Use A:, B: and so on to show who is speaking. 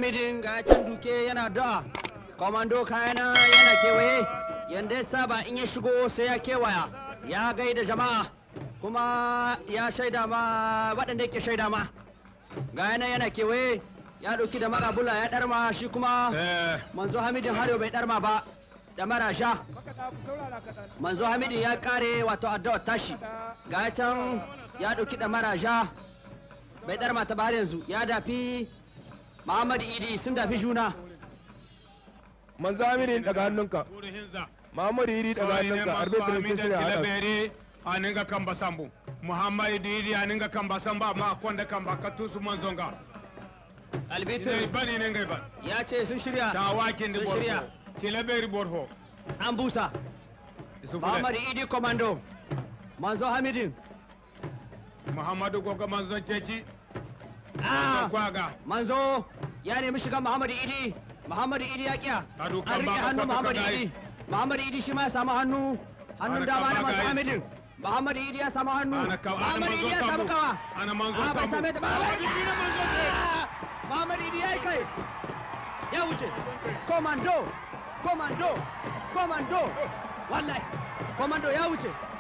A: Hamidin ga can duke yana da komando kayana yana kewaye yanda ya saba in ya shigo sai ya kewaya ya gaida jama'a kuma ya shaida ma waɗanda yake shaida ma ga yana kewaye ya ɗauki da mara bula ya ɗarma shi kuma manzo Hamidin har yau bai ɗarma ba da mara sha manzo Hamidin ya kare wato addu'a tashi ga can ya ɗauki da mara sha bai ɗarma ta ba yanzu ya dafi Muhammad Idi sun dafi juna.
B: Manzo Hamidin daga hannunka. Muhammad Idi daga hannunka. Arbitrin sun shirya haɗa.
C: Aninga kamba sambu. Muhammad Idi aninga kamba samba ma kwanda kamba katusu manzonga.
A: Albitrin
C: bani ne ngai ban.
A: Ya ce sun shirya.
C: Tawakin da borho. Tilaberi borho.
A: An busa. Muhammad Idi komando. Manzo Hamidin.
C: Muhammadu goga manzon ceci.
A: Manzo ya nemi shiga Muhammad Idi ya kiya an rike hannun Muhammad Idi shi ma ya samu hannun dama na Manzo Hamidin Muhammad Idi ya samu hannu Muhammad Idi ya samu kawa bai same ta Muhammad Idi ya yi kai ya wuce komando wallahi komando ya wuce